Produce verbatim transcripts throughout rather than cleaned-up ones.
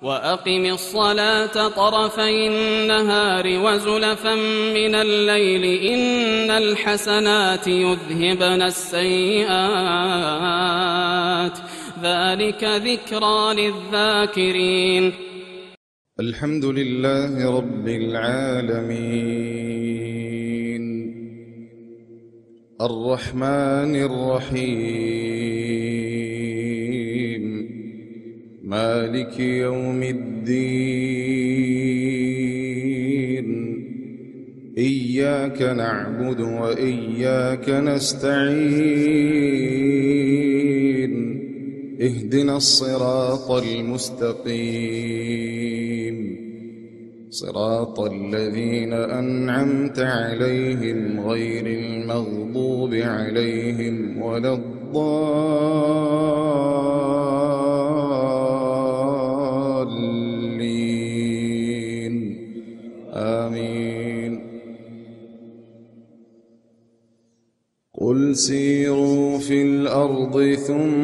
وأقم الصلاة طرفي النهار وزلفا من الليل إن الحسنات يذهبن السيئات ذلك ذكرى للذاكرين. الحمد لله رب العالمين الرحمن الرحيم مالك يوم الدين إياك نعبد وإياك نستعين اهدنا الصراط المستقيم صراط الذين أنعمت عليهم غير المغضوب عليهم ولا الضالين آمين. قل سيروا في الأرض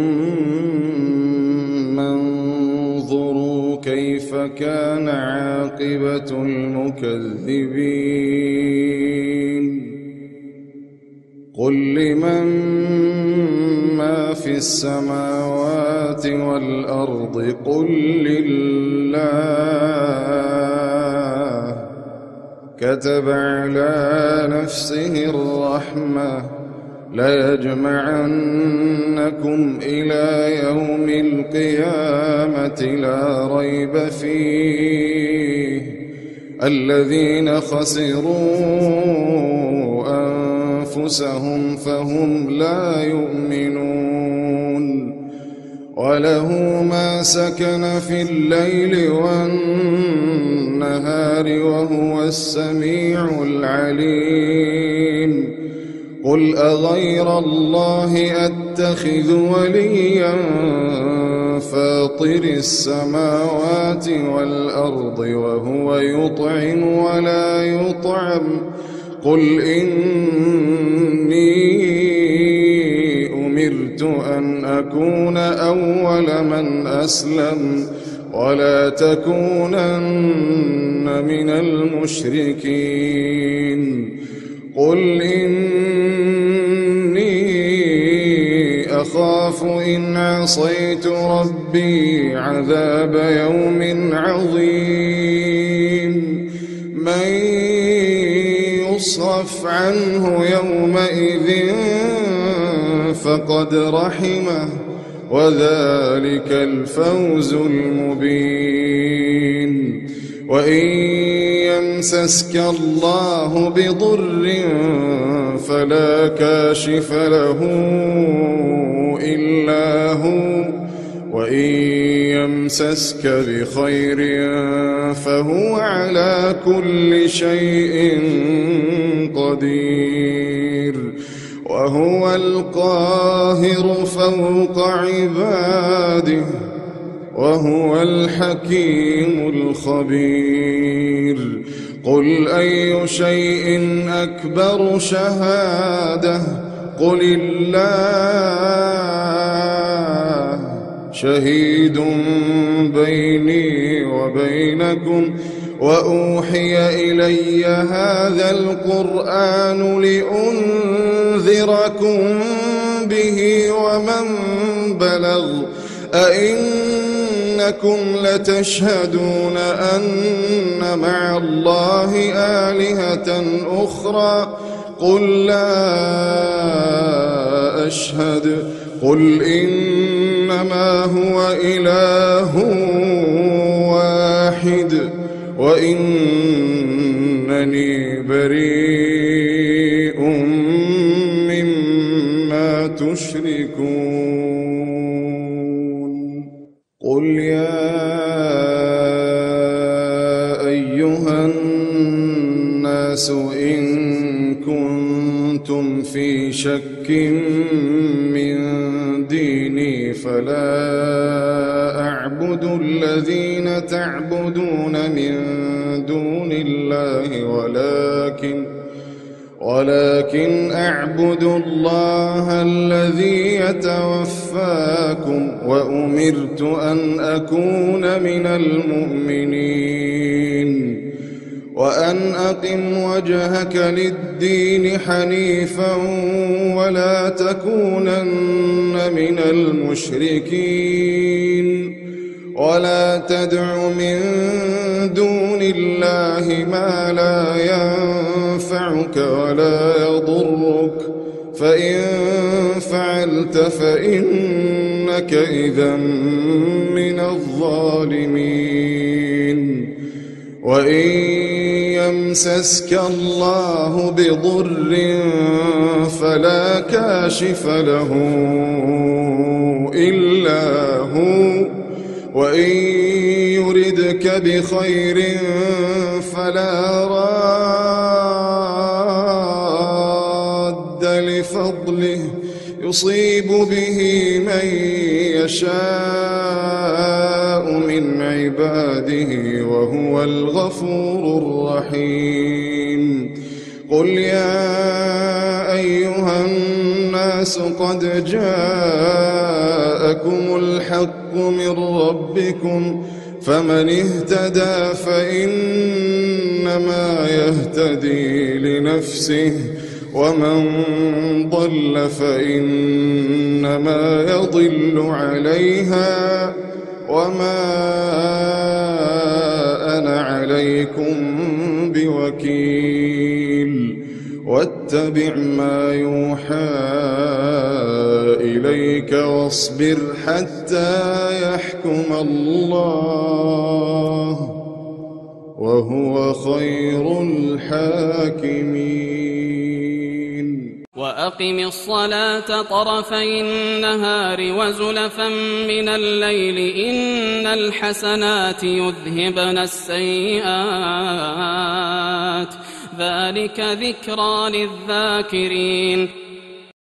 ثم انظروا كيف كان عاقبة المكذبين. قل لمن ما في السماوات والأرض قل لله كتب على نفسه الرحمة ليجمعنكم إلى يوم القيامة لا ريب فيه الذين خسروا أنفسهم فهم لا يؤمنون. وله ما سكن في الليل والنهار وهو السميع العليم. قل أغير الله أتخذ وليا فاطر السماوات والأرض وهو يطعم ولا يطعم. قل إني أمرت أن أكون أول من أسلم ولا تكونن من المشركين. قل إني أخاف إن عصيت ربي عذاب يوم عظيم. من يصرف عنه يومئذ فقد رحمه وذلك الفوز المبين. وإن يمسسك الله بضر فلا كاشف له إلا هو وإن يمسسك بخير فهو على كل شيء قدير. وهو القاهر فوق عباده وهو الحكيم الخبير. قل أي شيء أكبر شهادة قل الله شهيد بيني وبينكم وأوحي إلي هذا القرآن لأنذركم به ومن بلغ. أئنكم لتشهدون أن مع الله آلهة أخرى قل لا أشهد. قل إنما هو إله واحد وإنني بريء مما تشركون. قل يا أيها الناس إن كنتم في شك من ديني فلا أعبد الذين تعبدون من دون الله ولكن ولكن أعبدوا الله الذي يتوفاكم وأمرت أن أكون من المؤمنين وأن أقم وجهك للدين حنيفا ولا تكونن من المشركين ولا تدع من دون الله ما لا ينفعك ولا يضرك فإن فعلت فإنك إذا من الظالمين وإن يمسسك الله بضر فلا كاشف له إلا هو وإن يردك بخير فلا راد لفضله يصيب به من يشاء من عباده وهو الغفور الرحيم قل يا أيها الناس قد جاءكم الحق من ربكم فمن اهتدى فإنما يهتدي لنفسه ومن ضل فإنما يضل عليها وما أنا عليكم بوكيل واتبع ما يوحى إليك واصبر حتى يحكم الله وهو خير الحاكمين وأقم الصلاة طرفي النهار وزلفا من الليل إن الحسنات يذهبن السيئات ذلك ذكرى للذاكرين